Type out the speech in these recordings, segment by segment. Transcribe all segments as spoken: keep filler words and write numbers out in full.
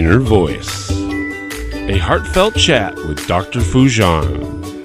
Inner Voice, a heartfelt chat with Doctor Foojan.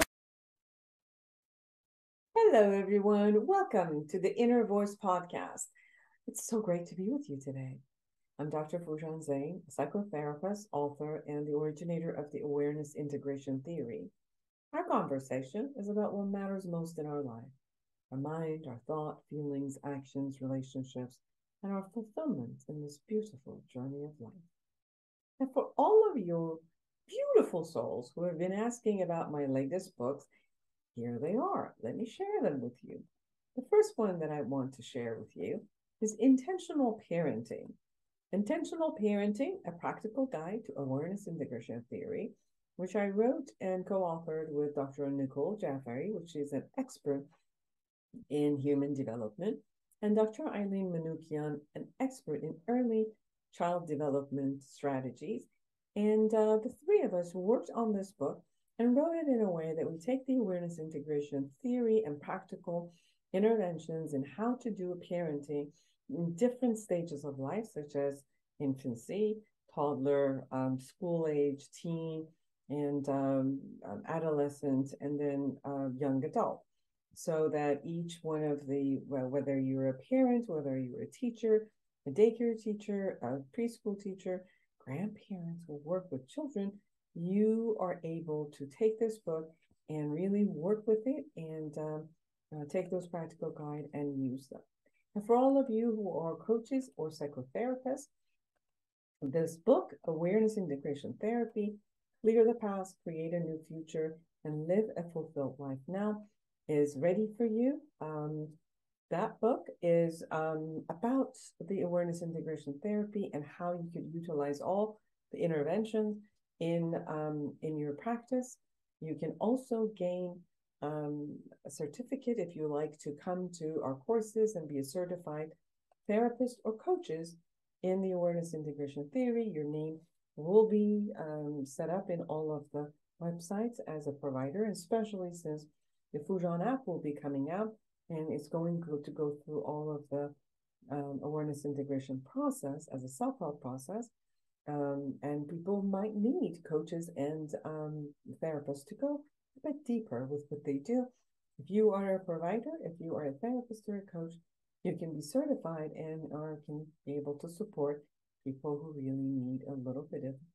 Hello, everyone. Welcome to the Inner Voice podcast. It's so great to be with you today. I'm Doctor Foojan Zeine, a psychotherapist, author, and the originator of the Awareness Integration Theory. Our conversation is about what matters most in our life: our mind, our thought, feelings, actions, relationships, and our fulfillment in this beautiful journey of life. And for all of you beautiful souls who have been asking about my latest books, here they are. Let me share them with you. The first one that I want to share with you is Intentional Parenting. Intentional Parenting, a practical guide to awareness integration theory, which I wrote and co-authored with Doctor Nicole Jaffari, which is an expert in human development, and Doctor Eileen Manoukian, an expert in early child development strategies. And uh, the three of us worked on this book and wrote it in a way that we take the awareness integration theory and practical interventions in how to do parenting in different stages of life, such as infancy, toddler, um, school age, teen, and um, um, adolescent, and then uh, young adult. So that each one of the, well, whether you're a parent, whether you're a teacher, a daycare teacher, a preschool teacher, grandparents who work with children, you are able to take this book and really work with it and um, uh, take those practical guide and use them. And for all of you who are coaches or psychotherapists, this book, Awareness Integration Therapy, Clear the Past, Create a New Future, and Live a Fulfilled Life Now, is ready for you. Um, that book is um, about the awareness integration therapy and how you could utilize all the interventions in um, in your practice. You can also gain um, a certificate if you like to come to our courses and be a certified therapist or coaches in the awareness integration theory. Your name will be um, set up in all of the websites as a provider, especially since the Foojan app will be coming out and it's going to go through all of the um, awareness integration process as a self-help process. Um, and people might need coaches and um, therapists to go a bit deeper with what they do. If you are a provider, if you are a therapist or a coach, you can be certified and or can be able to support people who really need a little bit of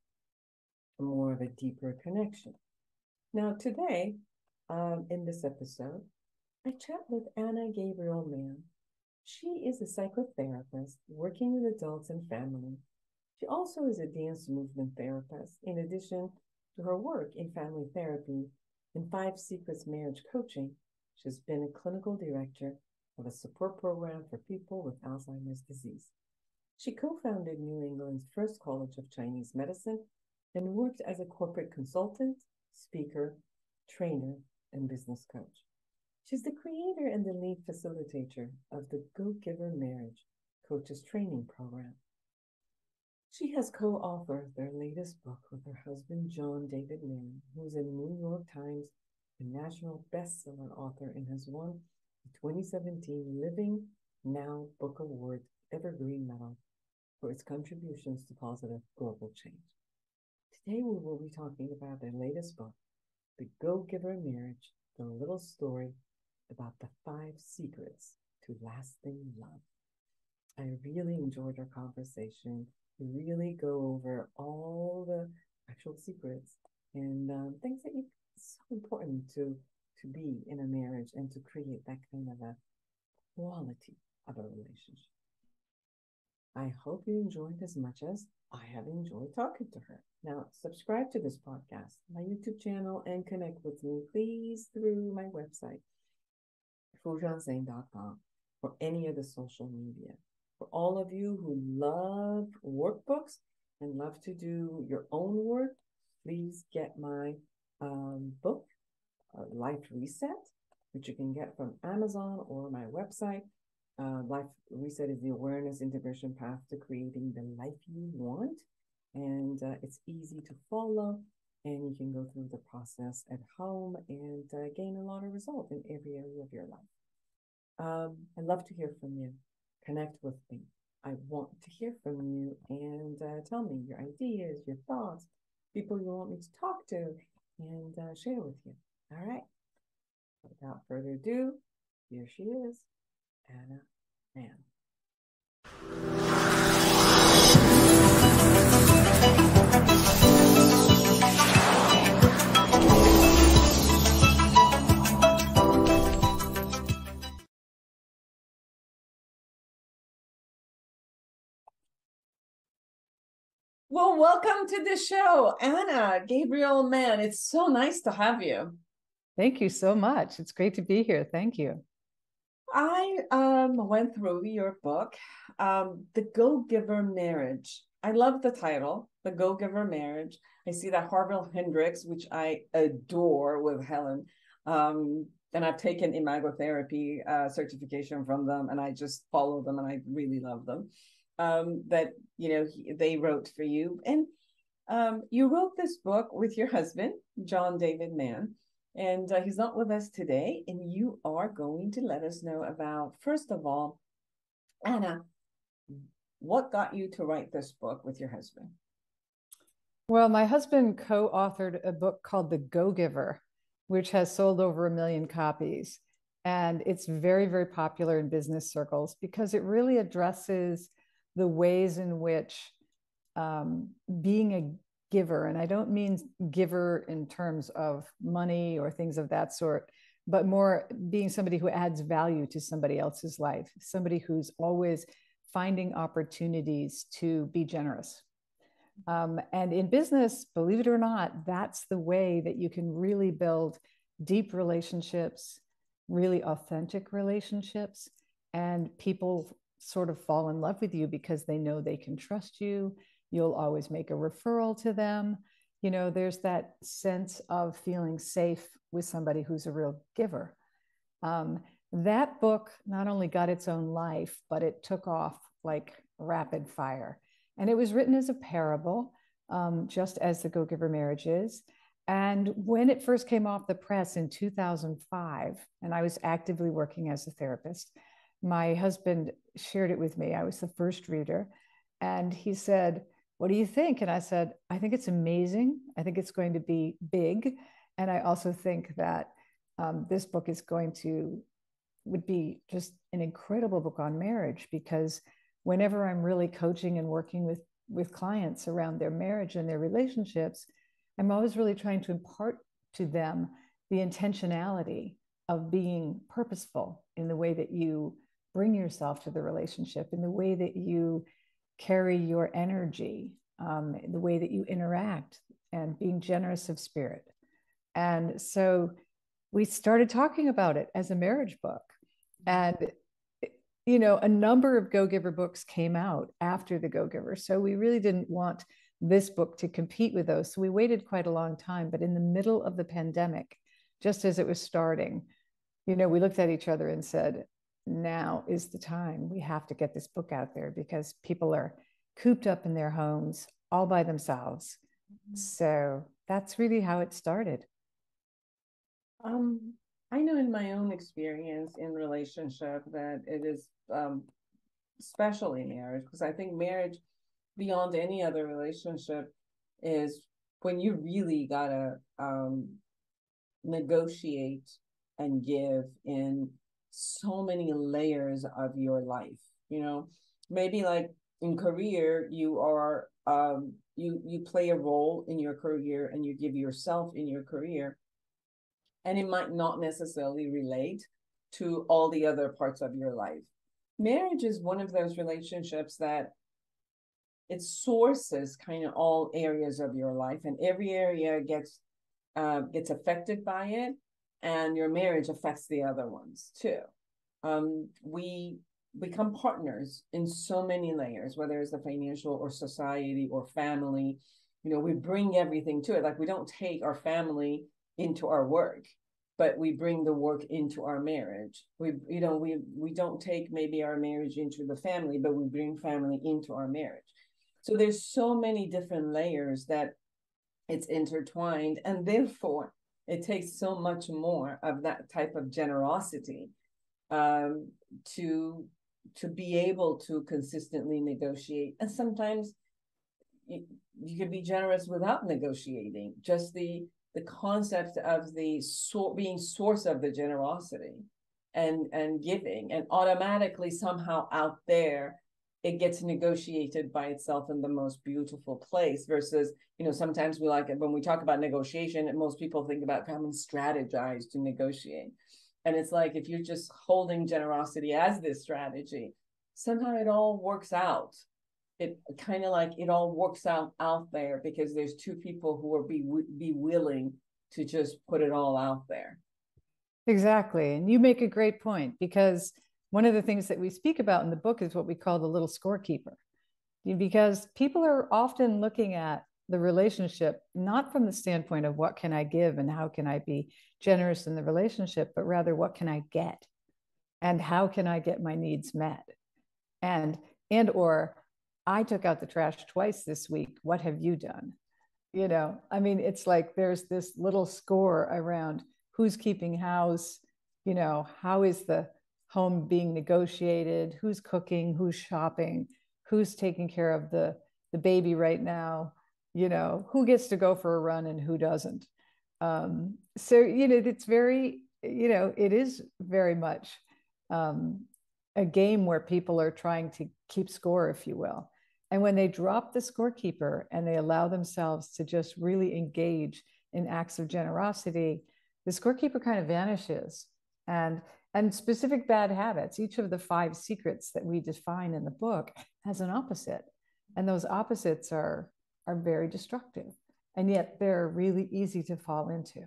more of a deeper connection. Now, today, um, in this episode, I chat with Anna Gabriel Mann. She is a psychotherapist working with adults and family. She also is a dance movement therapist, in addition to her work in family therapy and Five Secrets Marriage Coaching. She's been a clinical director of a support program for people with Alzheimer's disease. She co-founded New England's first College of Chinese Medicine and worked as a corporate consultant, speaker, trainer, and business coach. She's the creator and the lead facilitator of the Go Giver Marriage Coaches Training Program. She has co-authored their latest book with her husband, John David Mann, who's a New York Times and national bestseller author and has won the twenty seventeen Living Now Book Award Evergreen Medal for its contributions to positive global change. Today we will be talking about their latest book, The Go Giver Marriage, the little story about the five secrets to lasting love. I really enjoyed our conversation. We really go over all the actual secrets and um, things that you, it's so important to to be in a marriage and to create that kind of a quality of a relationship. I hope you enjoyed as much as I have enjoyed talking to her. Now, subscribe to this podcast, my YouTube channel, and connect with me, please, through my website, foojan zeine dot com, or any of the social media. For all of you who love workbooks and love to do your own work, please get my um, book, uh, Life Reset, which you can get from Amazon or my website. Uh, Life Reset is the awareness integration path to creating the life you want. And uh, it's easy to follow, and you can go through the process at home and uh, gain a lot of results in every area of your life. Um, I'd love to hear from you. Connect with me. I want to hear from you and uh, tell me your ideas, your thoughts, people you want me to talk to, and uh, share with you. All right. Without further ado, here she is, Anna Mann. Well, welcome to the show, Anna Gabriel Mann. It's so nice to have you. Thank you so much. It's great to be here. Thank you. I um, went through your book, um, The Go-Giver Marriage. I love the title, The Go-Giver Marriage. I see that Harville Hendrix, which I adore with Helen. Um, and I've taken imagotherapy uh, certification from them, and I just follow them, and I really love them. Um, that, you know, he, they wrote for you. And um, you wrote this book with your husband, John David Mann. And uh, he's not with us today. And you are going to let us know about, first of all, Anna, what got you to write this book with your husband? Well, my husband co-authored a book called The Go-Giver, which has sold over a million copies. And it's very, very popular in business circles because it really addresses the ways in which um, being a giver, and I don't mean giver in terms of money or things of that sort, but more being somebody who adds value to somebody else's life, somebody who's always finding opportunities to be generous. Um, and in business, believe it or not, that's the way that you can really build deep relationships, really authentic relationships, and people sort of fall in love with you because they know they can trust you. You'll always make a referral to them. You know, there's that sense of feeling safe with somebody who's a real giver. Um, that book not only got its own life, but it took off like rapid fire. And it was written as a parable, um, just as The Go-Giver Marriage is. And when it first came off the press in two thousand five, and I was actively working as a therapist, my husband shared it with me. I was the first reader. And he said, "What do you think?" And I said, "I think it's amazing. I think it's going to be big. And I also think that um, this book is going to, would be just an incredible book on marriage, because whenever I'm really coaching and working with, with clients around their marriage and their relationships, I'm always really trying to impart to them the intentionality of being purposeful in the way that you bring yourself to the relationship, in the way that you carry your energy, um, the way that you interact, and being generous of spirit." And so we started talking about it as a marriage book. And, you know, a number of Go-Giver books came out after The Go-Giver. So we really didn't want this book to compete with those. So we waited quite a long time. But in the middle of the pandemic, just as it was starting, you know, we looked at each other and said, now is the time. We have to get this book out there because people are cooped up in their homes all by themselves. Mm-hmm. So that's really how it started. Um, I know in my own experience in relationship that it is um, especially marriage, because I think marriage, beyond any other relationship, is when you really gotta um, negotiate and give in so many layers of your life. You know, maybe like in career, you are um, you you play a role in your career and you give yourself in your career, and it might not necessarily relate to all the other parts of your life. Marriage is one of those relationships that it sources kind of all areas of your life, and every area gets uh, gets affected by it, and your marriage affects the other ones too. Um, we become partners in so many layers, whether it's the financial or society or family. You know, we bring everything to it. Like, we don't take our family into our work, but we bring the work into our marriage. We, you know, we we don't take maybe our marriage into the family, but we bring family into our marriage. So there's so many different layers that it's intertwined, and therefore it takes so much more of that type of generosity um, to to be able to consistently negotiate. And sometimes you, you can be generous without negotiating. Just the the concept of the so, being source of the generosity and and giving, and automatically somehow out there it gets negotiated by itself in the most beautiful place. Versus, you know, sometimes we like it when we talk about negotiation, and most people think about having strategize to negotiate. And it's like, if you're just holding generosity as this strategy, somehow it all works out. It kind of like it all works out out there because there's two people who are be be willing to just put it all out there. Exactly. And you make a great point, because one of the things that we speak about in the book is what we call the little scorekeeper, because people are often looking at the relationship not from the standpoint of what can I give and how can I be generous in the relationship, but rather what can I get and how can I get my needs met? And and or I took out the trash twice this week. What have you done? You know, I mean, it's like there's this little score around who's keeping house, you know, how is the home being negotiated, who's cooking, who's shopping, who's taking care of the, the baby right now, you know, who gets to go for a run and who doesn't. Um, so, you know, it's very, you know, it is very much um, a game where people are trying to keep score, if you will. And when they drop the scorekeeper and they allow themselves to just really engage in acts of generosity, the scorekeeper kind of vanishes. And, and specific bad habits, each of the five secrets that we define in the book has an opposite. And those opposites are, are very destructive. And yet they're really easy to fall into.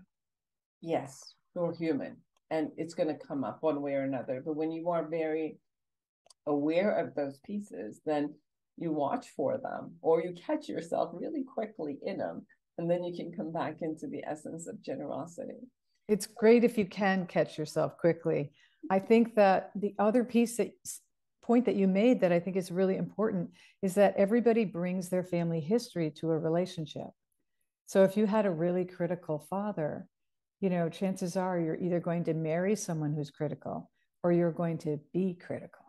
Yes, we're human. And it's going to come up one way or another. But when you are very aware of those pieces, then you watch for them, or you catch yourself really quickly in them, and then you can come back into the essence of generosity. It's great if you can catch yourself quickly. I think that the other piece that point that you made that I think is really important is that everybody brings their family history to a relationship. So if you had a really critical father, you know, chances are you're either going to marry someone who's critical or you're going to be critical.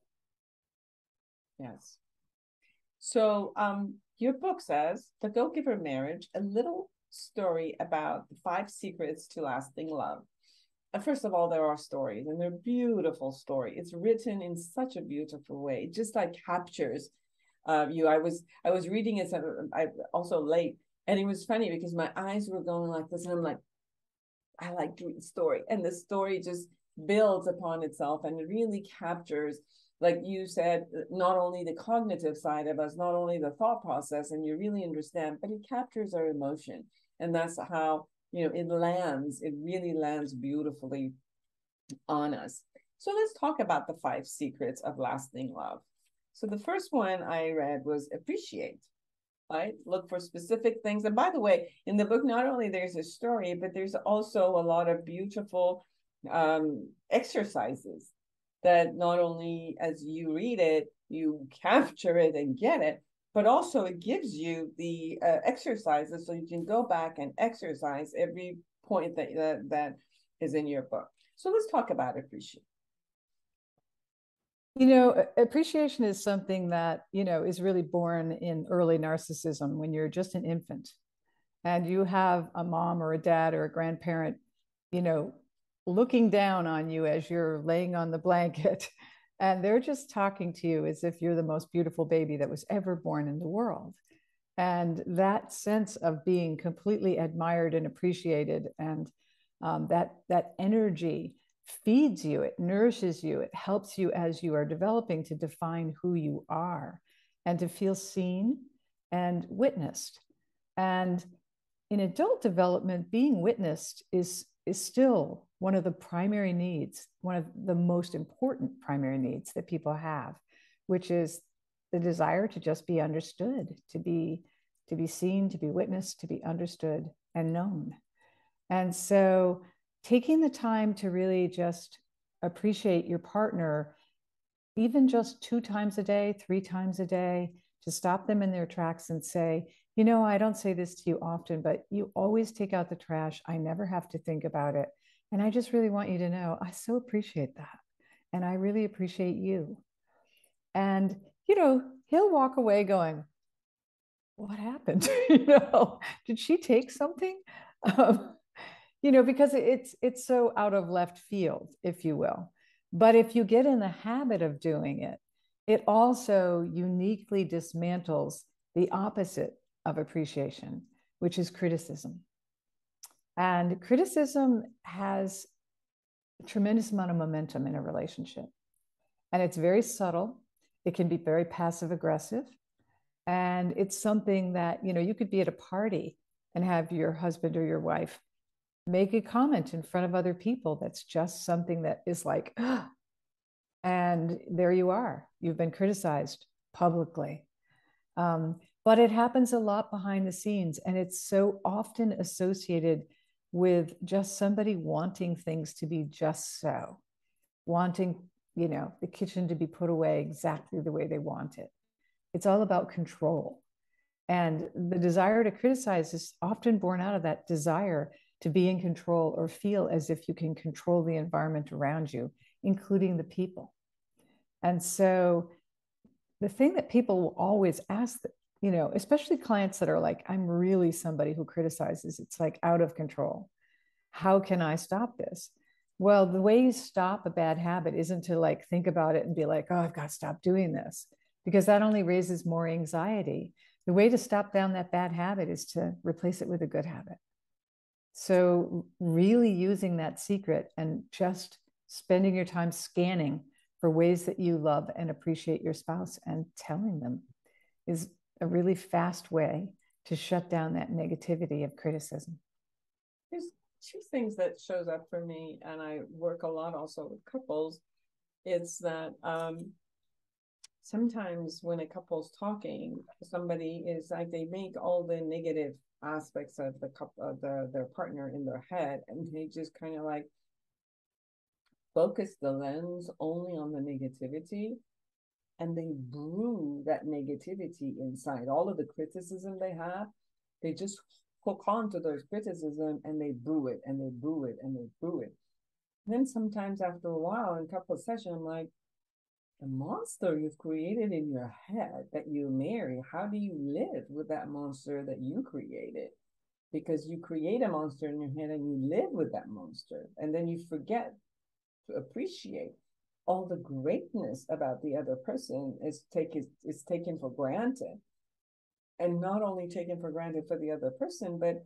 Yes. So um, your book says, The Go-Giver Marriage, a little story about the five secrets to lasting love. And first of all, there are stories, and they're beautiful stories. It's written in such a beautiful way. It just like captures uh, you. I was I was reading it I also late, and it was funny because my eyes were going like this, and I'm like, I like to read story, and the story just builds upon itself, and it really captures, like you said, not only the cognitive side of us, not only the thought process, and you really understand, but it captures our emotion. And that's how, you know, it lands, it really lands beautifully on us. So let's talk about the five secrets of lasting love. So the first one I read was appreciate, right? Look for specific things. And by the way, in the book, not only there's a story, but there's also a lot of beautiful um, exercises that not only as you read it, you capture it and get it, but also it gives you the uh, exercises so you can go back and exercise every point that, that that is in your book. So let's talk about appreciation. You know, appreciation is something that, you know, is really born in early narcissism when you're just an infant and you have a mom or a dad or a grandparent, you know, looking down on you as you're laying on the blanket, and they're just talking to you as if you're the most beautiful baby that was ever born in the world. And that sense of being completely admired and appreciated, and um, that that energy feeds you, it nourishes you, it helps you as you are developing to define who you are and to feel seen and witnessed. And in adult development, being witnessed is is still one of the primary needs, one of the most important primary needs that people have, which is the desire to just be understood, to be, to be seen, to be witnessed, to be understood and known. And so taking the time to really just appreciate your partner, even just two times a day, three times a day, to stop them in their tracks and say, you know, I don't say this to you often, but you always take out the trash. I never have to think about it. And I just really want you to know, I so appreciate that. And I really appreciate you. And, you know, he'll walk away going, what happened? You know, did she take something? Um, you know, because it's it's so out of left field, if you will. But if you get in the habit of doing it, it also uniquely dismantles the opposite of appreciation, which is criticism. And criticism has a tremendous amount of momentum in a relationship. And it's very subtle. It can be very passive aggressive. And it's something that, you know, you could be at a party and have your husband or your wife make a comment in front of other people that's just something that is like, ah, and there you are. You've been criticized publicly. Um, but it happens a lot behind the scenes, and it's so often associated with just somebody wanting things to be just so, wanting, you know, the kitchen to be put away exactly the way they want it. It's all about control. And the desire to criticize is often born out of that desire to be in control or feel as if you can control the environment around you, including the people. And so the thing that people will always ask, you know, especially clients that are like, I'm really somebody who criticizes, it's like out of control. How can I stop this? Well, the way you stop a bad habit isn't to like think about it and be like, oh, I've got to stop doing this, because that only raises more anxiety. The way to stop down that bad habit is to replace it with a good habit. So really using that secret and just spending your time scanning for ways that you love and appreciate your spouse and telling them is a really fast way to shut down that negativity of criticism. There's two things that shows up for me, and I work a lot also with couples. It's that um, sometimes when a couple's talking, somebody is like, they make all the negative aspects of the couple, of the their partner in their head, and they just kind of like focus the lens only on the negativity, and they brew that negativity inside. All of the criticism they have, they just hook on to those criticism and they brew it and they brew it and they brew it. And then sometimes after a while in couple session, I'm like, the monster you've created in your head that you marry, how do you live with that monster that you created? Because you create a monster in your head and you live with that monster, and then you forget to appreciate all the greatness about the other person is taken is taken for granted. And not only taken for granted for the other person, but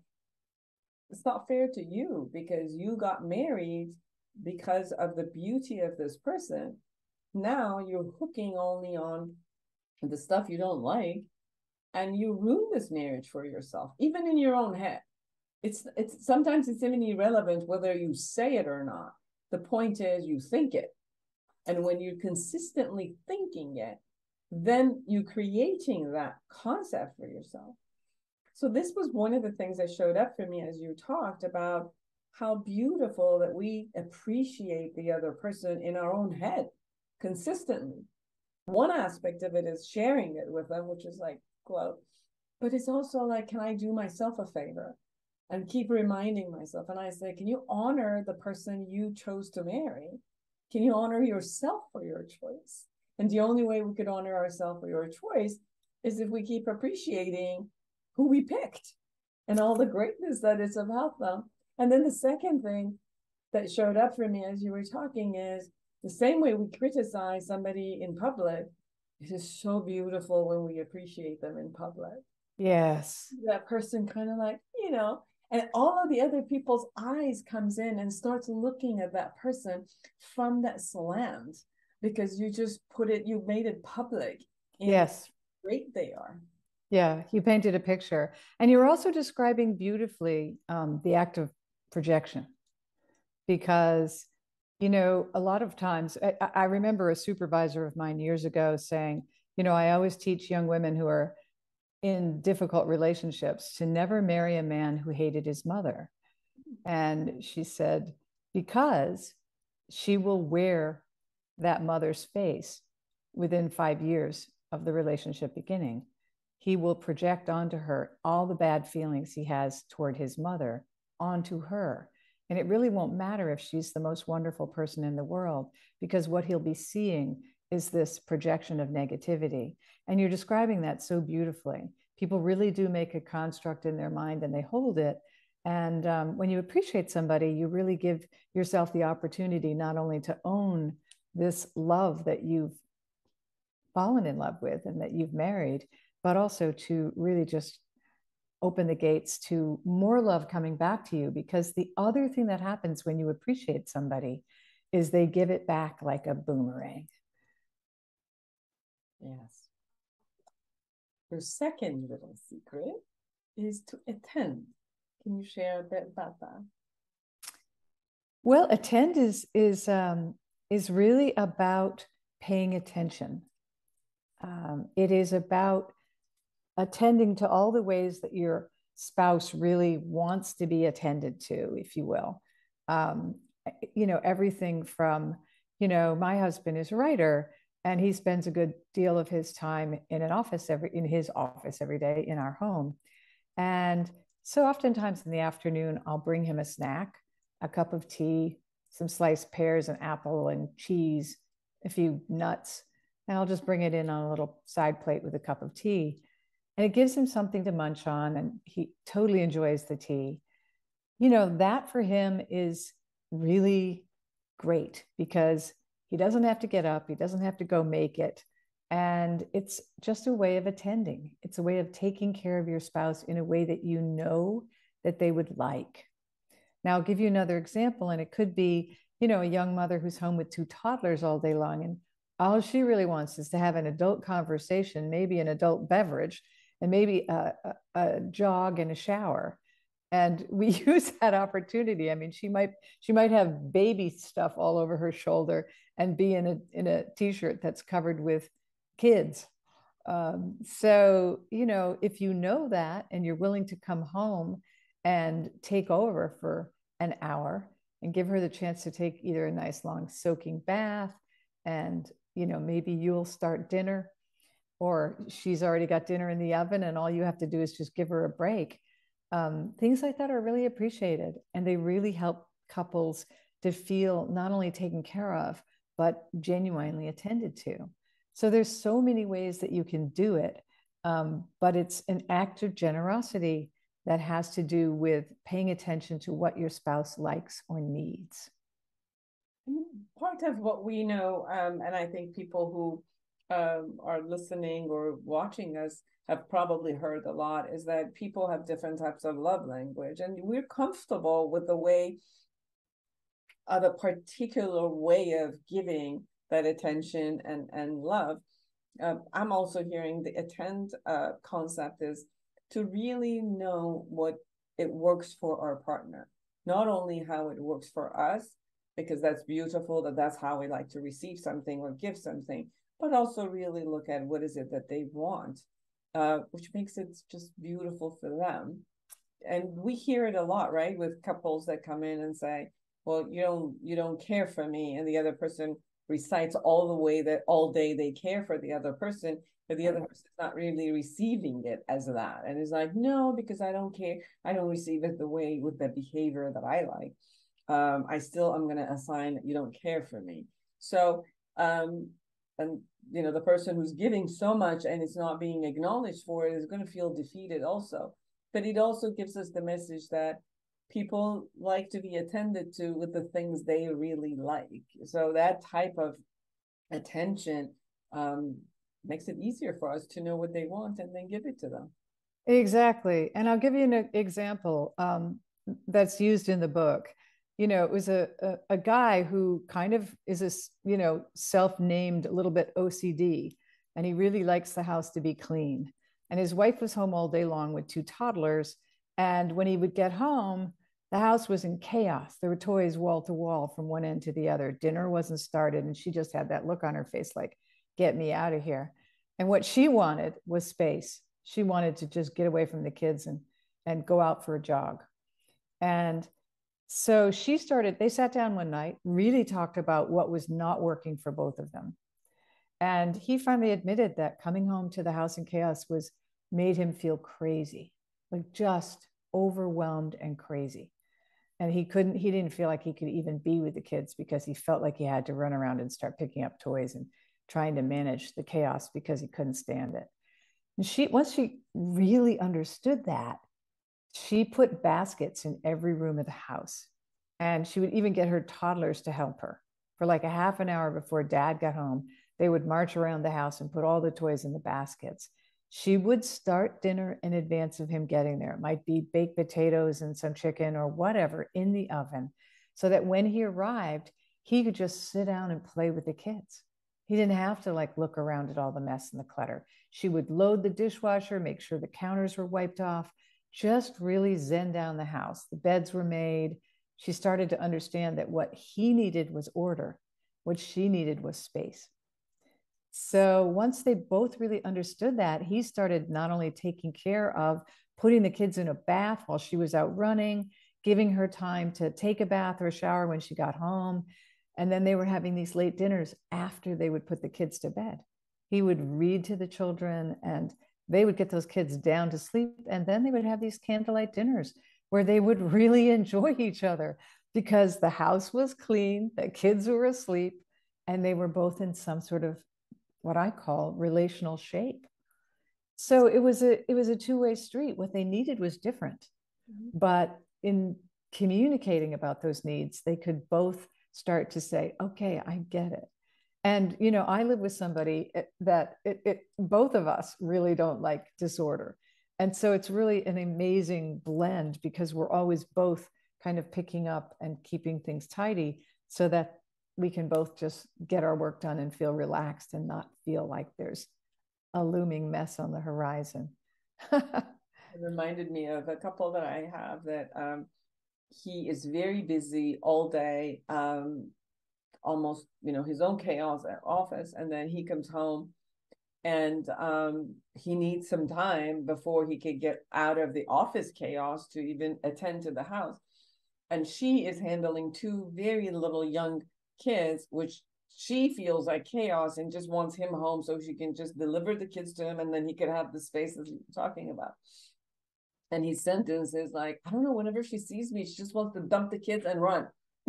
it's not fair to you, because you got married because of the beauty of this person. Now you're hooking only on the stuff you don't like, and you ruin this marriage for yourself, even in your own head. It's it's sometimes it's even irrelevant whether you say it or not. The point is you think it. And when you're consistently thinking it, then you're creating that concept for yourself. So this was one of the things that showed up for me as you talked about how beautiful that we appreciate the other person in our own head consistently. One aspect of it is sharing it with them, which is like, quote, but it's also like, can I do myself a favor and keep reminding myself? And I say, can you honor the person you chose to marry? Can you honor yourself for your choice? And the only way we could honor ourselves for your choice is if we keep appreciating who we picked and all the greatness that is about them. And then the second thing that showed up for me as you were talking is the same way we criticize somebody in public, it is so beautiful when we appreciate them in public. Yes. That person kind of like, you know, and all of the other people's eyes comes in and starts looking at that person from that slant, because you just put it, you made it public. Yes. How great they are. Yeah, you painted a picture. And you're also describing beautifully um, the act of projection, because, you know, a lot of times, I, I remember a supervisor of mine years ago saying, you know, I always teach young women who are in difficult relationships to never marry a man who hated his mother. And she said, because she will wear that mother's face within five years of the relationship beginning. He will project onto her all the bad feelings he has toward his mother onto her. And it really won't matter if she's the most wonderful person in the world, because what he'll be seeing is this projection of negativity. And you're describing that so beautifully. People really do make a construct in their mind and they hold it. And um, when you appreciate somebody, you really give yourself the opportunity not only to own this love that you've fallen in love with and that you've married, but also to really just open the gates to more love coming back to you. Because the other thing that happens when you appreciate somebody is they give it back like a boomerang. Yes. Your second little secret is to attend. Can you share a bit about that? Well, attend is is um, is really about paying attention. Um, it is about attending to all the ways that your spouse really wants to be attended to, if you will. Um, you know, everything from, you know, my husband is a writer and he spends a good deal of his time in an office every, in his office every day in our home. And so oftentimes in the afternoon, I'll bring him a snack, a cup of tea, some sliced pears, an apple and cheese, a few nuts, and I'll just bring it in on a little side plate with a cup of tea. And it gives him something to munch on, and he totally enjoys the tea. You know, that for him is really great because he doesn't have to get up, he doesn't have to go make it. And it's just a way of attending. It's a way of taking care of your spouse in a way that you know that they would like. Now, I'll give you another example, and it could be, you know, a young mother who's home with two toddlers all day long, and all she really wants is to have an adult conversation, maybe an adult beverage, and maybe a, a, a jog and a shower. And we use that opportunity. I mean, she might she might have baby stuff all over her shoulder and be in a in a t-shirt that's covered with kids. Um, so, you know, if you know that and you're willing to come home and take over for an hour and give her the chance to take either a nice long soaking bath and, you know, maybe you'll start dinner or she's already got dinner in the oven and all you have to do is just give her a break. Um, things like that are really appreciated and they really help couples to feel not only taken care of, but genuinely attended to. So there's so many ways that you can do it, um, but it's an act of generosity that has to do with paying attention to what your spouse likes or needs. Part of what we know, um, and I think people who um, are listening or watching us have probably heard a lot, is that people have different types of love language, and we're comfortable with the way, uh, the particular way of giving that attention and, and love. Uh, I'm also hearing the attend uh, concept is to really know what it works for our partner, not only how it works for us, because that's beautiful, that that's how we like to receive something or give something, but also really look at what is it that they want, uh, which makes it just beautiful for them. And we hear it a lot, right? With couples that come in and say, well, you don't, you don't care for me. And the other person recites all the way that all day they care for the other person, but the other person is not really receiving it as that. And it's like, no, because I don't care. I don't receive it the way with the behavior that I like. Um, I still, I'm going to assign, you don't care for me. So, um, and, you know, the person who's giving so much and it's not being acknowledged for it is going to feel defeated also. But it also gives us the message that people like to be attended to with the things they really like. So that type of attention um, makes it easier for us to know what they want and then give it to them. Exactly. And I'll give you an example um, that's used in the book. You know, it was a, a, a guy who kind of is a, you know, self-named a little bit O C D, and he really likes the house to be clean. And his wife was home all day long with two toddlers. And when he would get home, the house was in chaos. There were toys wall to wall from one end to the other. Dinner wasn't started. And she just had that look on her face like, get me out of here. And what she wanted was space. She wanted to just get away from the kids and, and go out for a jog. And so she started, they sat down one night, really talked about what was not working for both of them. And he finally admitted that coming home to the house in chaos was made him feel crazy, like just overwhelmed and crazy. And he couldn't, he didn't feel like he could even be with the kids because he felt like he had to run around and start picking up toys and trying to manage the chaos because he couldn't stand it. And she, once she really understood that, she put baskets in every room of the house. And she would even get her toddlers to help her. For like a half an hour before dad got home, they would march around the house and put all the toys in the baskets. She would start dinner in advance of him getting there. It might be baked potatoes and some chicken or whatever in the oven, so that when he arrived, he could just sit down and play with the kids. He didn't have to like look around at all the mess and the clutter. She would load the dishwasher, make sure the counters were wiped off, just really zen down the house. The beds were made. She started to understand that what he needed was order. What she needed was space. So once they both really understood that, he started not only taking care of putting the kids in a bath while she was out running, giving her time to take a bath or a shower when she got home. And then they were having these late dinners after they would put the kids to bed. He would read to the children and they would get those kids down to sleep. And then they would have these candlelight dinners where they would really enjoy each other because the house was clean, the kids were asleep, and they were both in some sort of what I call relational shape. So it was a it was a two-way street. What they needed was different. Mm-hmm. But in communicating about those needs, they could both start to say, okay, I get it. And, you know, I live with somebody that it, it both of us really don't like disorder. And so it's really an amazing blend because we're always both kind of picking up and keeping things tidy so that we can both just get our work done and feel relaxed and not feel like there's a looming mess on the horizon. It reminded me of a couple that I have that um, he is very busy all day, um, almost, you know, his own chaos at office. And then he comes home and um, he needs some time before he could get out of the office chaos to even attend to the house. And she is handling two very little young kids, which she feels like chaos and just wants him home so she can just deliver the kids to him and then he could have the space that he's talking about. And his sentence is like, I don't know, whenever she sees me, she just wants to dump the kids and run.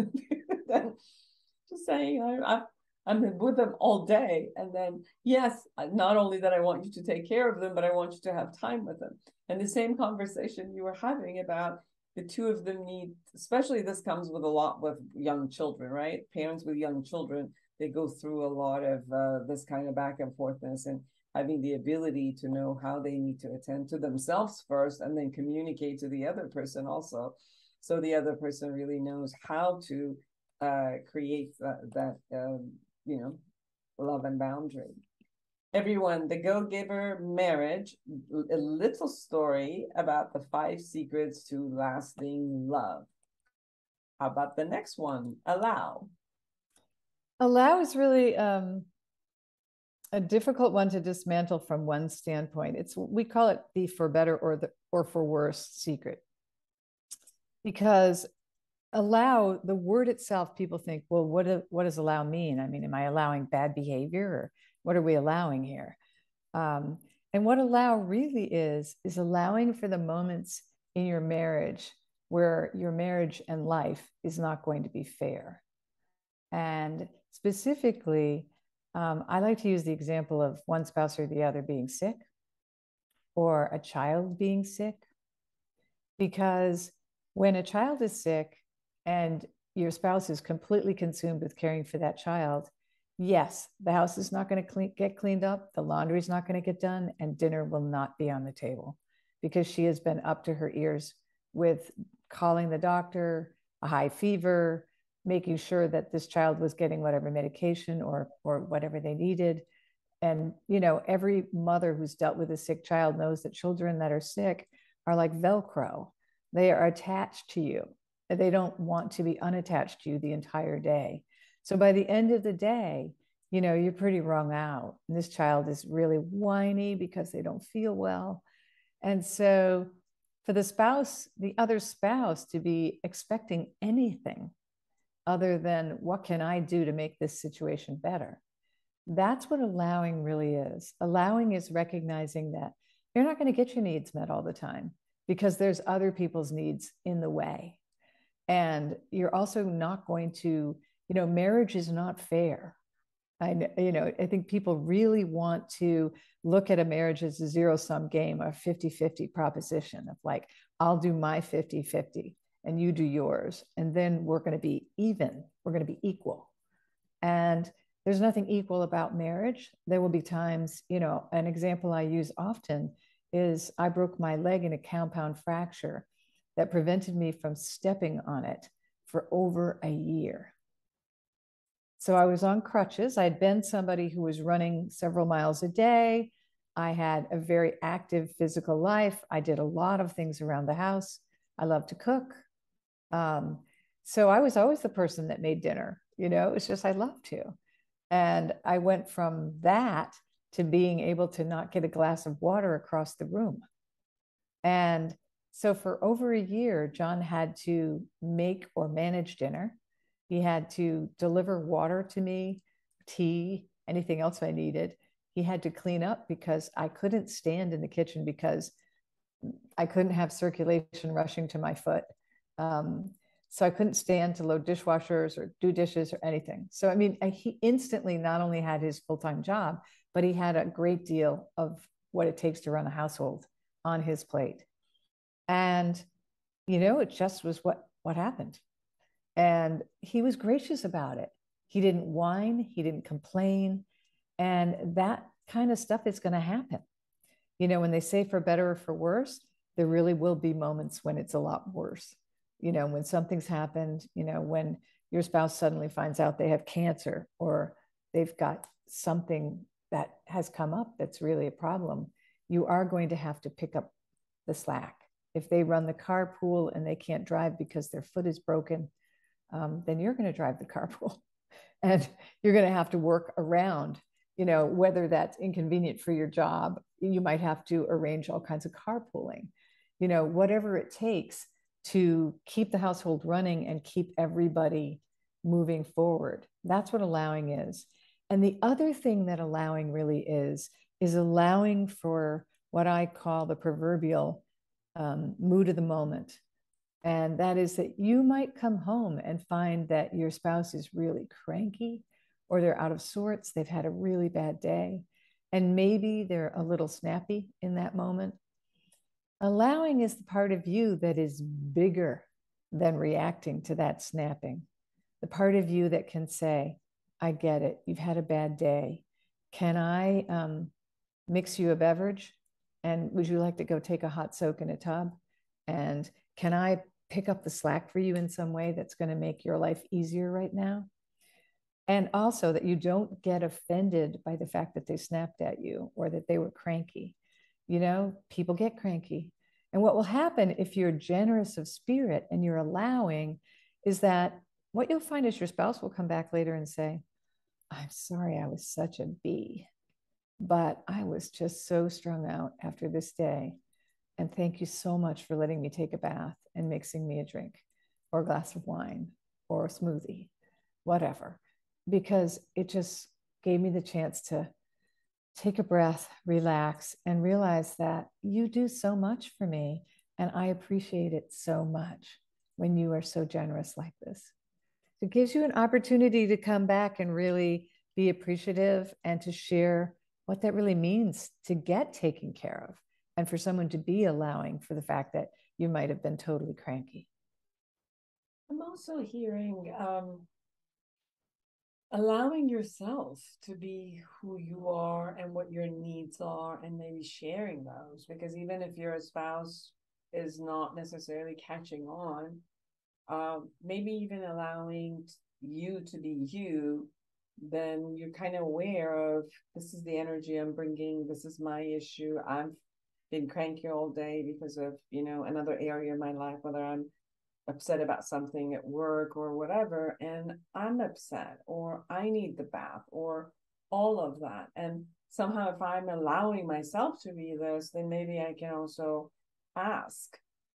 Then just saying, I, I, I'm with them all day. And then, yes, not only that I want you to take care of them, but I want you to have time with them. And the same conversation you were having about the two of them need, especially this comes with a lot with young children, right? Parents with young children, they go through a lot of uh, this kind of back and forthness and having the ability to know how they need to attend to themselves first and then communicate to the other person also. So the other person really knows how to uh, create that, that um, you know, love and boundary. Everyone, The Go-Giver Marriage, a little story about the five secrets to lasting love. How about the next one? Allow. Allow is really um, a difficult one to dismantle from one standpoint. It's, we call it the for better or the or for worse secret. Because allow, the word itself, people think, well, what, do, what does allow mean? I mean, am I allowing bad behavior or what are we allowing here? Um, and what allow really is, is allowing for the moments in your marriage where your marriage and life is not going to be fair. And specifically, um, I like to use the example of one spouse or the other being sick or a child being sick. Because when a child is sick and your spouse is completely consumed with caring for that child, yes, the house is not going to clean, get cleaned up, the laundry is not going to get done, and dinner will not be on the table because she has been up to her ears with calling the doctor, a high fever, making sure that this child was getting whatever medication or, or whatever they needed. And, you know, every mother who's dealt with a sick child knows that children that are sick are like Velcro. They are attached to you. They don't want to be unattached to you the entire day. So by the end of the day, you know, you're pretty wrung out. And this child is really whiny because they don't feel well. And so for the spouse, the other spouse to be expecting anything other than what can I do to make this situation better? That's what allowing really is. Allowing is recognizing that you're not going to get your needs met all the time because there's other people's needs in the way. And you're also not going to, you know, marriage is not fair. I know, you know, I think people really want to look at a marriage as a zero sum game, a fifty fifty proposition of like, I'll do my fifty fifty and you do yours. And then we're going to be even, we're going to be equal. And there's nothing equal about marriage. There will be times, you know, an example I use often is I broke my leg in a compound fracture that prevented me from stepping on it for over a year. So I was on crutches. I'd been somebody who was running several miles a day. I had a very active physical life. I did a lot of things around the house. I love to cook. Um, so I was always the person that made dinner. You know, it was just I love to. And I went from that to being able to not get a glass of water across the room. And so for over a year, John had to make or manage dinner. He had to deliver water to me, tea, anything else I needed. He had to clean up because I couldn't stand in the kitchen because I couldn't have circulation rushing to my foot. Um, so I couldn't stand to load dishwashers or do dishes or anything. So, I mean, I, he instantly not only had his full-time job, but he had a great deal of what it takes to run a household on his plate. And, you know, it just was what, what happened. And he was gracious about it. He didn't whine, he didn't complain. And that kind of stuff is going to happen. You know, when they say for better or for worse, there really will be moments when it's a lot worse. You know, when something's happened, you know, when your spouse suddenly finds out they have cancer or they've got something that has come up that's really a problem, you are going to have to pick up the slack. If they run the carpool and they can't drive because their foot is broken, um, then you're going to drive the carpool and you're going to have to work around, you know, whether that's inconvenient for your job. You might have to arrange all kinds of carpooling, you know, whatever it takes to keep the household running and keep everybody moving forward. That's what allowing is. And the other thing that allowing really is, is allowing for what I call the proverbial um, mood of the moment. And that is that you might come home and find that your spouse is really cranky or they're out of sorts. They've had a really bad day. And maybe they're a little snappy in that moment. Allowing is the part of you that is bigger than reacting to that snapping. The part of you that can say, I get it. You've had a bad day. Can I um, mix you a beverage? And would you like to go take a hot soak in a tub? And can I pick up the slack for you in some way that's going to make your life easier right now? And also that you don't get offended by the fact that they snapped at you or that they were cranky. You know, people get cranky. And what will happen if you're generous of spirit and you're allowing is that what you'll find is your spouse will come back later and say, I'm sorry, I was such a bee, but I was just so strung out after this day. And thank you so much for letting me take a bath and mixing me a drink or a glass of wine or a smoothie, whatever, because it just gave me the chance to take a breath, relax, and realize that you do so much for me. And I appreciate it so much when you are so generous like this. It gives you an opportunity to come back and really be appreciative and to share what that really means to get taken care of and for someone to be allowing for the fact that you might have been totally cranky. I'm also hearing um, allowing yourself to be who you are and what your needs are and maybe sharing those, because even if your spouse is not necessarily catching on, um, maybe even allowing you to be you, then you're kind of aware of this is the energy I'm bringing, this is my issue. I've been cranky all day because of, you know, another area of my life, whether I'm upset about something at work or whatever, and I'm upset or I need the bath or all of that. And somehow if I'm allowing myself to be this, then maybe I can also ask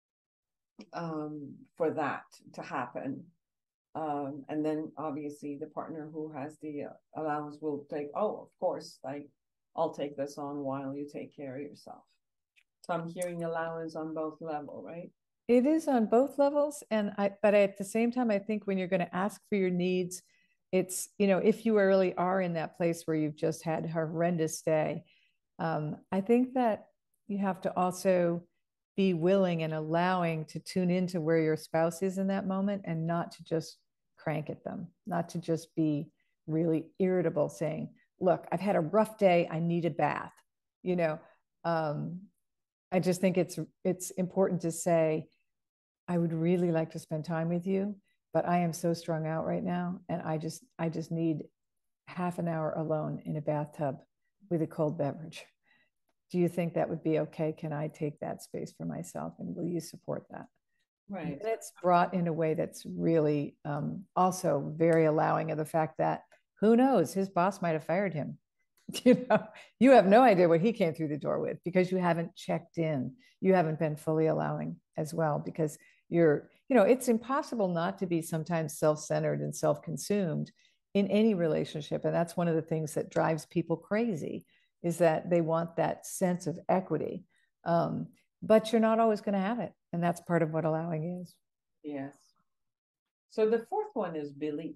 um, for that to happen. Um, and then obviously the partner who has the uh, allowance will take, oh, of course, like I'll take this on while you take care of yourself. So I'm hearing allowance on both levels, right? It is on both levels. And I, but at the same time, I think when you're going to ask for your needs it's, you know, if you really are in that place where you've just had a horrendous day, um, I think that you have to also be willing and allowing to tune into where your spouse is in that moment, and not to just crank at them, not to just be really irritable saying, look, I've had a rough day, I need a bath. You know, um, I just think it's it's important to say, I would really like to spend time with you, but I am so strung out right now, and I just I just need half an hour alone in a bathtub with a cold beverage. Do you think that would be okay? Can I take that space for myself, and will you support that? Right. And it's brought in a way that's really um, also very allowing of the fact that, who knows, his boss might have fired him. You know, you have no idea what he came through the door with, because you haven't checked in. You haven't been fully allowing as well, because you're, you know, it's impossible not to be sometimes self-centered and self-consumed in any relationship. And that's one of the things that drives people crazy, is that they want that sense of equity. Um, but you're not always going to have it. And that's part of what allowing is. Yes. So the fourth one is belief.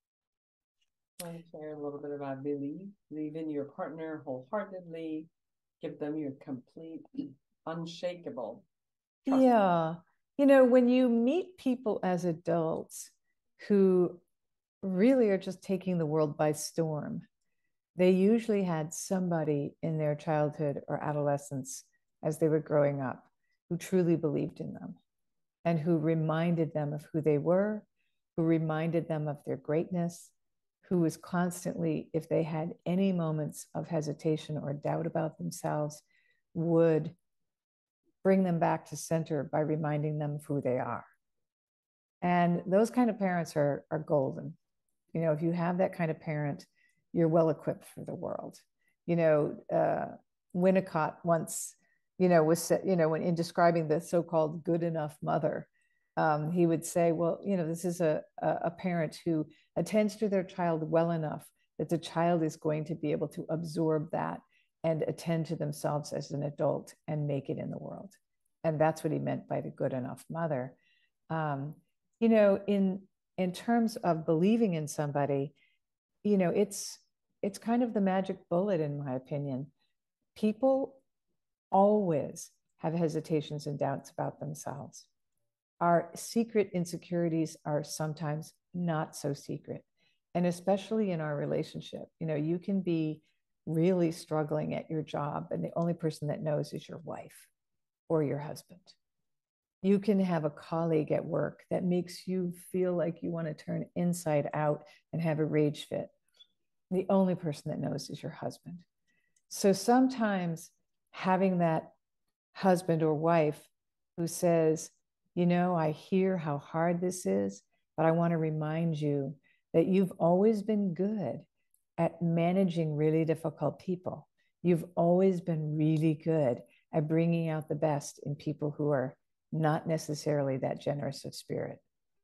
Want to share a little bit about belief? Believe in your partner wholeheartedly. Give them your complete, unshakable trust. Yeah. You know, when you meet people as adults who really are just taking the world by storm, they usually had somebody in their childhood or adolescence as they were growing up who truly believed in them, and who reminded them of who they were, who reminded them of their greatness, who was constantly, if they had any moments of hesitation or doubt about themselves, would bring them back to center by reminding them of who they are. And those kind of parents are, are golden. You know, if you have that kind of parent, you're well equipped for the world. You know, uh, Winnicott once, you know, was, you know, when in describing the so-called good enough mother, um, he would say, well, you know, this is a, a parent who attends to their child well enough that the child is going to be able to absorb that and attend to themselves as an adult and make it in the world. And that's what he meant by the good enough mother. Um, you know, in in terms of believing in somebody, you know, it's it's kind of the magic bullet, in my opinion. People always have hesitations and doubts about themselves. Our secret insecurities are sometimes not so secret. And especially in our relationship, you know, you can be really struggling at your job, and the only person that knows is your wife or your husband. You can have a colleague at work that makes you feel like you want to turn inside out and have a rage fit. The only person that knows is your husband. So sometimes having that husband or wife who says, you know, I hear how hard this is, but I want to remind you that you've always been good at managing really difficult people. You've always been really good at bringing out the best in people who are not necessarily that generous of spirit.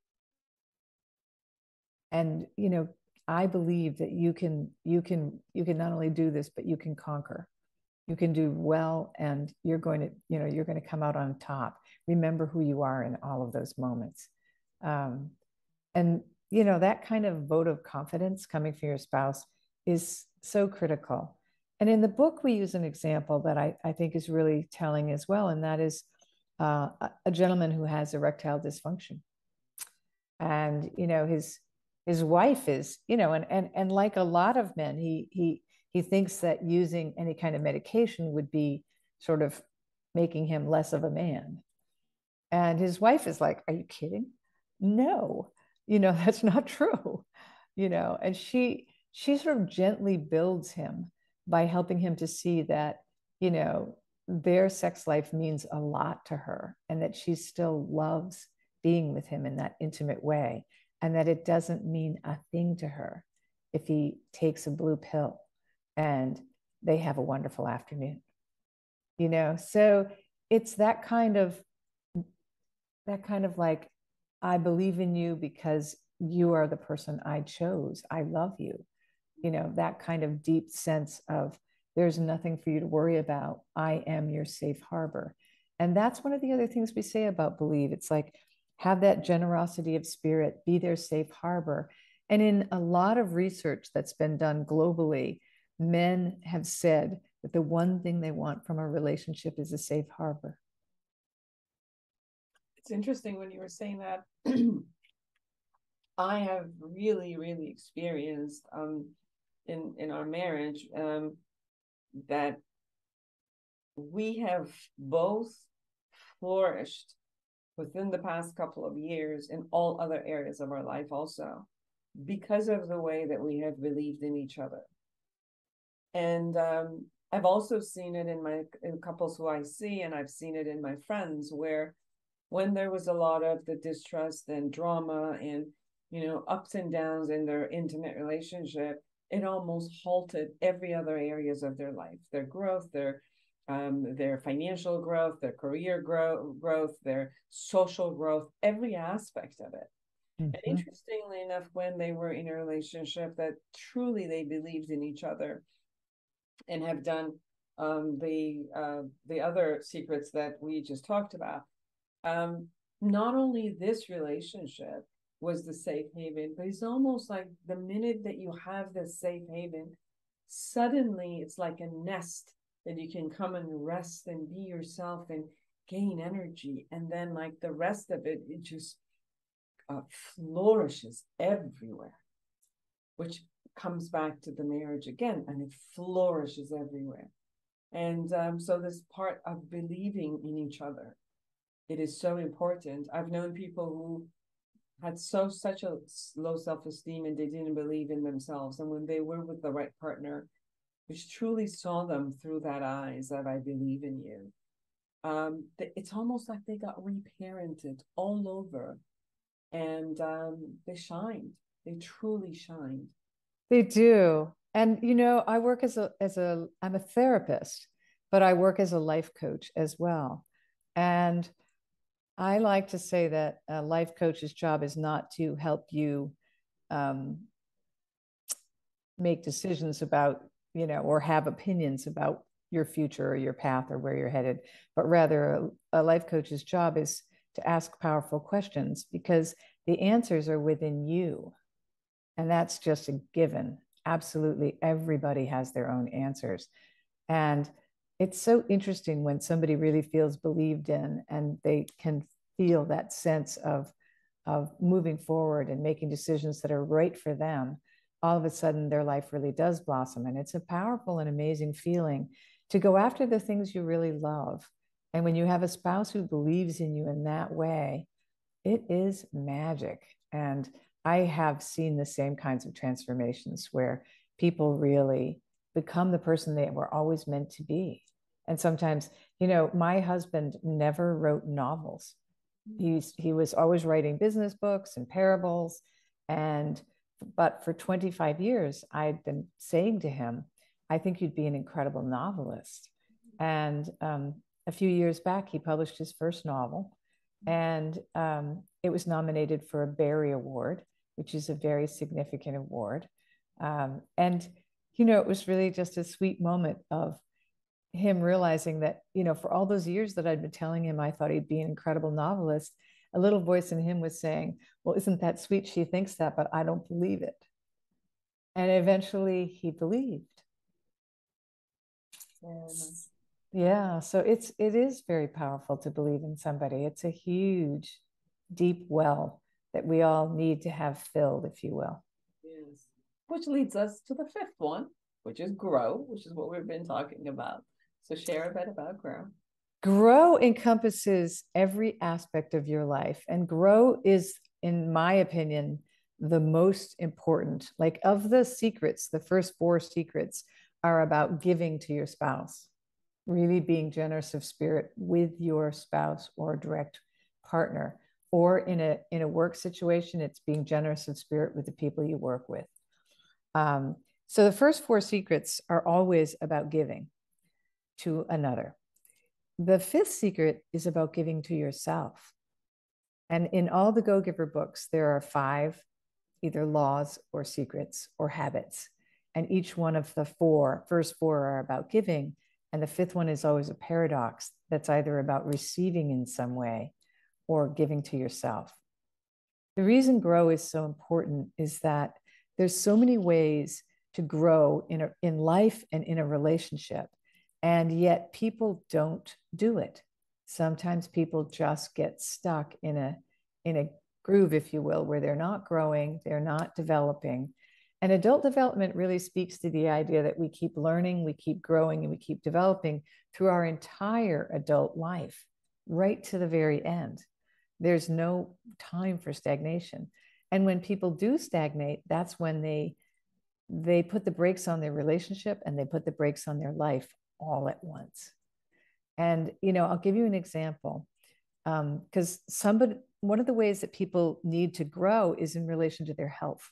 And, you know, I believe that you can, you can, you can not only do this, but you can conquer. You can do well, and you're going to, you know, you're going to come out on top. Remember who you are in all of those moments. Um, and, you know, that kind of vote of confidence coming from your spouse is so critical. And in the book, we use an example that I, I think is really telling as well. And that is uh, a gentleman who has erectile dysfunction. And, you know, his, his wife is, you know, and, and, and like a lot of men, he, he, he thinks that using any kind of medication would be sort of making him less of a man. And his wife is like, are you kidding? No, you know, that's not true, you know, and she, she sort of gently builds him by helping him to see that, you know, their sex life means a lot to her, and that she still loves being with him in that intimate way, and that it doesn't mean a thing to her if he takes a blue pill and they have a wonderful afternoon, you know? So it's that kind of, that kind of like, I believe in you because you are the person I chose. I love you. You know, that kind of deep sense of there's nothing for you to worry about. I am your safe harbor. And that's one of the other things we say about believe. It's like, have that generosity of spirit, be their safe harbor. And in a lot of research that's been done globally, men have said that the one thing they want from a relationship is a safe harbor. It's interesting when you were saying that. I have really, really experienced um, in in our marriage um, that we have both flourished within the past couple of years in all other areas of our life also, because of the way that we have believed in each other. And um, I've also seen it in my in couples who I see, and I've seen it in my friends, where when there was a lot of the distrust and drama and, you know, ups and downs in their intimate relationship, it almost halted every other areas of their life, their growth, their um, their financial growth, their career grow, growth, their social growth, every aspect of it. Mm-hmm. And interestingly enough, when they were in a relationship that truly they believed in each other and have done um, the uh, the other secrets that we just talked about, um, not only this relationship was the safe haven, but it's almost like the minute that you have this safe haven, suddenly it's like a nest that you can come and rest and be yourself and gain energy. And then like the rest of it, it just uh, flourishes everywhere, which comes back to the marriage again, and it flourishes everywhere. And um, so this part of believing in each other, it is so important. I've known people who had so such a low self-esteem and they didn't believe in themselves. And when they were with the right partner, which truly saw them through that eyes that I believe in you, um, it's almost like they got reparented all over, and um, they shined. They truly shined. They do. And, you know, I work as a, as a, I'm a therapist, but I work as a life coach as well. And I like to say that a life coach's job is not to help you um, make decisions about, you know, or have opinions about your future or your path or where you're headed, but rather a, a life coach's job is to ask powerful questions, because the answers are within you. And that's just a given. Absolutely everybody has their own answers. And it's so interesting when somebody really feels believed in and they can feel that sense of, of moving forward and making decisions that are right for them. All of a sudden, their life really does blossom. And it's a powerful and amazing feeling to go after the things you really love. And when you have a spouse who believes in you in that way, it is magic. And I have seen the same kinds of transformations where people really become the person they were always meant to be. And sometimes, you know, my husband never wrote novels. He's, he was always writing business books and parables. And, but for twenty-five years, I'd been saying to him, I think you'd be an incredible novelist. And um, a few years back, he published his first novel, and um, it was nominated for a Barry Award, which is a very significant award. Um, and, you know, it was really just a sweet moment of him realizing that, you know, for all those years that I'd been telling him I thought he'd be an incredible novelist, a little voice in him was saying, well, isn't that sweet? She thinks that, but I don't believe it. And eventually he believed. And, yeah, so it's, it is very powerful to believe in somebody. It's a huge, deep well that we all need to have filled, if you will. Yes. Which leads us to the fifth one, which is grow, which is what we've been talking about. So share a bit about grow. Grow encompasses every aspect of your life. And grow is, in my opinion, the most important. Like, of the secrets, the first four secrets are about giving to your spouse, really being generous of spirit with your spouse or direct partner. Or in a, in a work situation, it's being generous of spirit with the people you work with. Um, so the first four secrets are always about giving to another. The fifth secret is about giving to yourself. And in all the Go Giver books, there are five either laws or secrets or habits. And each one of the four, first four are about giving. And the fifth one is always a paradox that's either about receiving in some way or giving to yourself. The reason grow is so important is that there's so many ways to grow in, a, in life and in a relationship, and yet people don't do it. Sometimes people just get stuck in a, in a groove, if you will, where they're not growing, they're not developing. And adult development really speaks to the idea that we keep learning, we keep growing, and we keep developing through our entire adult life, right to the very end. There's no time for stagnation. And when people do stagnate, that's when they they put the brakes on their relationship and they put the brakes on their life all at once. And, you know, I'll give you an example. Because um, somebody, one of the ways that people need to grow is in relation to their health.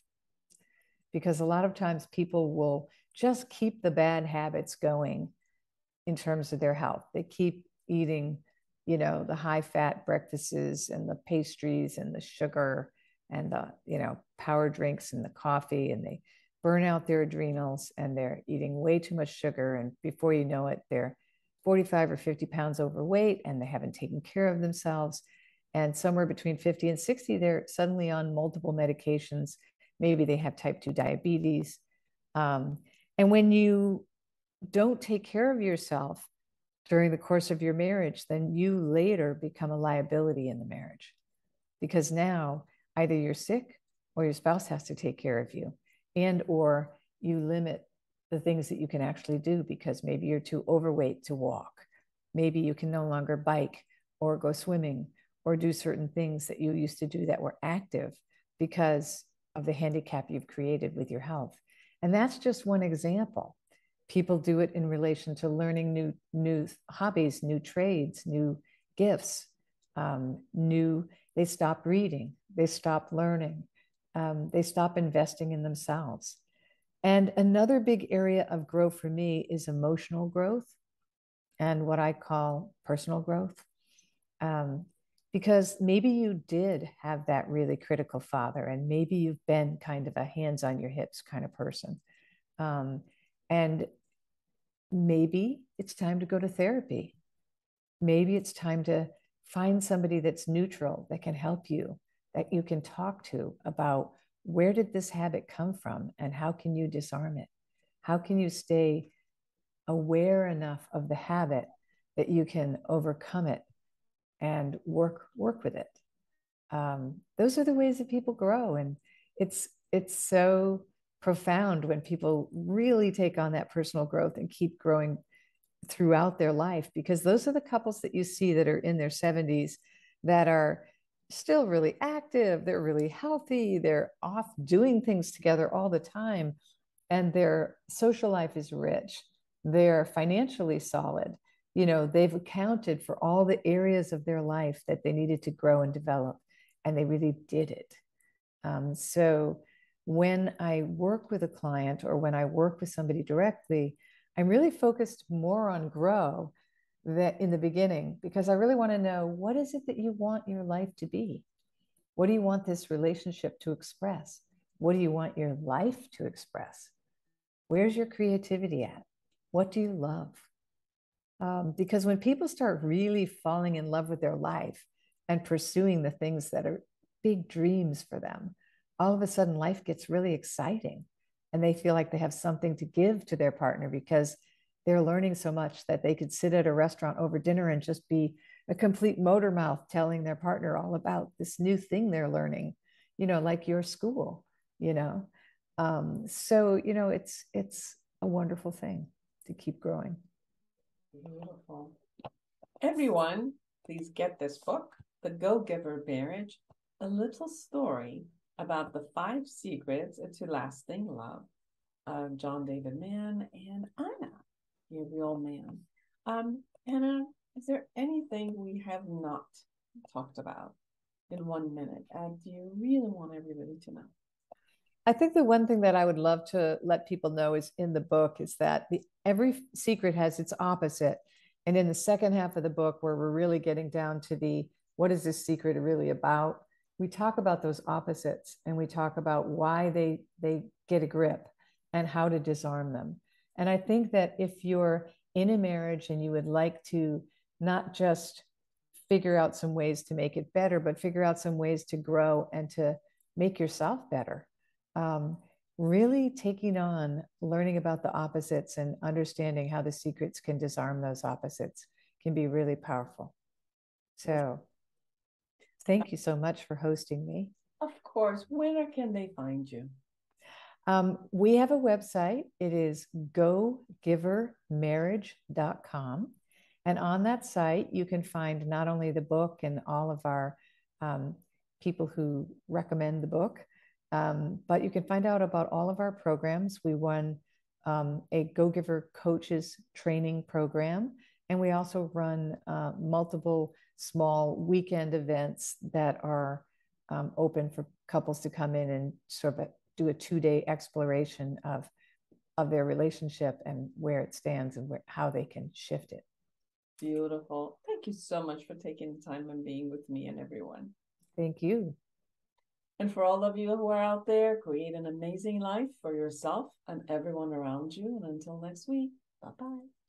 Because a lot of times people will just keep the bad habits going in terms of their health. They keep eating, you know, the high fat breakfasts and the pastries and the sugar and the, you know, power drinks and the coffee, and they burn out their adrenals and they're eating way too much sugar. And before you know it, they're forty-five or fifty pounds overweight and they haven't taken care of themselves. And somewhere between fifty and sixty, they're suddenly on multiple medications. Maybe they have type two diabetes. Um, and when you don't take care of yourself during the course of your marriage, then you later become a liability in the marriage, because now either you're sick or your spouse has to take care of you, and or you limit the things that you can actually do because maybe you're too overweight to walk. Maybe you can no longer bike or go swimming or do certain things that you used to do that were active because of the handicap you've created with your health. And that's just one example. People do it in relation to learning new, new hobbies, new trades, new gifts, um, new, they stop reading, they stop learning, um, they stop investing in themselves. And another big area of growth for me is emotional growth and what I call personal growth. Um, because maybe you did have that really critical father, and maybe you've been kind of a hands on your hips kind of person. Um, and maybe it's time to go to therapy. Maybe it's time to find somebody that's neutral, that can help you, that you can talk to about where did this habit come from and how can you disarm it? How can you stay aware enough of the habit that you can overcome it and work work with it? Um, those are the ways that people grow. And it's it's so profound when people really take on that personal growth and keep growing throughout their life, because those are the couples that you see that are in their seventies that are still really active, they're really healthy, they're off doing things together all the time, and their social life is rich, they're financially solid, you know, they've accounted for all the areas of their life that they needed to grow and develop, and they really did it. Um, so when I work with a client or when I work with somebody directly, I'm really focused more on grow that in the beginning, because I really want to know, what is it that you want your life to be? What do you want this relationship to express? What do you want your life to express? Where's your creativity at? What do you love? Um, because when people start really falling in love with their life and pursuing the things that are big dreams for them, all of a sudden life gets really exciting and they feel like they have something to give to their partner because they're learning so much that they could sit at a restaurant over dinner and just be a complete motor mouth telling their partner all about this new thing they're learning, you know, like your school, you know. Um, so, you know, it's it's a wonderful thing to keep growing. Beautiful. Everyone, please get this book, The Go-Giver Marriage, a little story about the five secrets to lasting love of John David Mann and Anna Gabriel Mann. Um, Anna, is there anything we have not talked about in one minute? And do you really want everybody to know? I think the one thing that I would love to let people know is in the book is that the, every secret has its opposite. And in the second half of the book, where we're really getting down to the, what is this secret really about? We talk about those opposites and we talk about why they, they get a grip and how to disarm them. And I think that if you're in a marriage and you would like to not just figure out some ways to make it better, but figure out some ways to grow and to make yourself better. Um, really taking on learning about the opposites and understanding how the secrets can disarm those opposites can be really powerful. So thank you so much for hosting me. Of course. Where can they find you? Um, we have a website. It is go giver marriage dot com. And on that site, you can find not only the book and all of our um, people who recommend the book, um, but you can find out about all of our programs. We run um, a Go-Giver Coaches training program, and we also run uh, multiple small weekend events that are um, open for couples to come in and sort of do a two-day exploration of, of their relationship and where it stands and where, how they can shift it. Beautiful. Thank you so much for taking the time and being with me and everyone. Thank you. And for all of you who are out there, create an amazing life for yourself and everyone around you. And until next week, bye-bye.